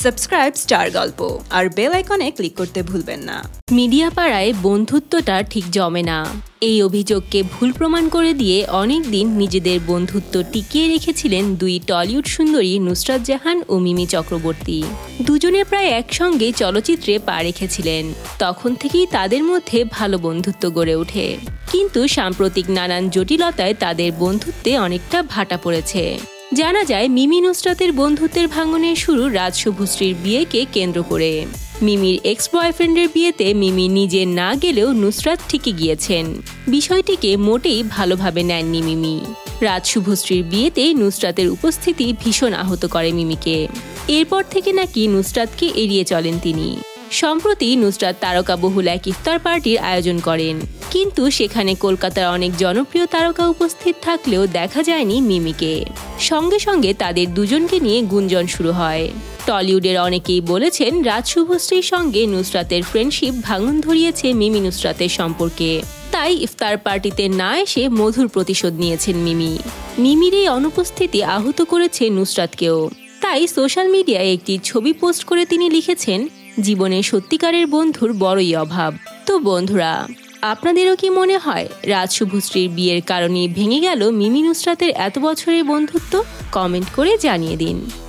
Subscribe star গল্প আর bell আইকনে click করতে ভুলবেন না। মিডিয়া পাড়ায় বন্ধুত্বটা ঠিক জমে না, এই অভিযোগকে ভুল প্রমাণ করে দিয়ে অনেক দিন নিজেদের বন্ধুত্ব টিকিয়ে রেখেছিলেন দুই টলিউড সুন্দরী নুসরাত জাহান ও মিমি চক্রবর্তী। দুজনে প্রায় একসঙ্গে চলচ্চিত্রে পা রেখেছিলেন। তখন থেকেই তাদের মধ্যে ভালো বন্ধুত্ব গড়ে ওঠে, কিন্তু সাম্প্রতিক নানান জটিলতায় তাদের বন্ধুত্বে অনেকটা ভাটা পড়েছে। জানা যায় মিমি নুসরাতের বন্ধুত্বের ভাঙনের শুরু রাজ শুভশ্রীর বিয়েকে কেন্দ্র করে। মিমির এক্স বয়ফ্রেন্ডের বিয়েতে মিমি নিজে না গেলেও নুসরাত ঠিকই গিয়েছেন। বিষয়টিকে মোটেই ভালোভাবে নেননি মিমি। রাজ শুভশ্রীর বিয়েতে নুসরাতের উপস্থিতি ভীষণ আহত করে মিমিকে। এরপর থেকে নাকি নুসরাতকে এড়িয়ে চলেন তিনি। সম্প্রতি নুসরাত তারকাবহুল এক ইফতার পার্টির আয়োজন করেন, কিন্তু সেখানে কলকাতার অনেক জনপ্রিয় তারকা উপস্থিত থাকলেও দেখা যায়নি মিমিকে। সঙ্গে সঙ্গে তাদের দুজনকে নিয়ে গুঞ্জন শুরু হয়। টলিউডের অনেকেই বলেছেন রাজ শুভশ্রীর সঙ্গে নুসরাতের ফ্রেন্ডশিপ ভাঙন ধরিয়েছে মিমি নুসরাতের সম্পর্কে। তাই ইফতার পার্টিতে না এসে মধুর প্রতিশোধ নিয়েছেন মিমি। মিমির এই অনুপস্থিতি আহত করেছে নুসরাতকেও। তাই সোশ্যাল মিডিয়ায় একটি ছবি পোস্ট করে তিনি লিখেছেন, জীবনে সত্যিকারের বন্ধুর বড়ই অভাব। তো বন্ধুরা, আপনাদেরও কি মনে হয় রাজ শুভশ্রীর বিয়ের কারণে ভেঙে গেল মিমি নুসরাতের এত বছরের বন্ধুত্ব? কমেন্ট করে জানিয়ে দিন।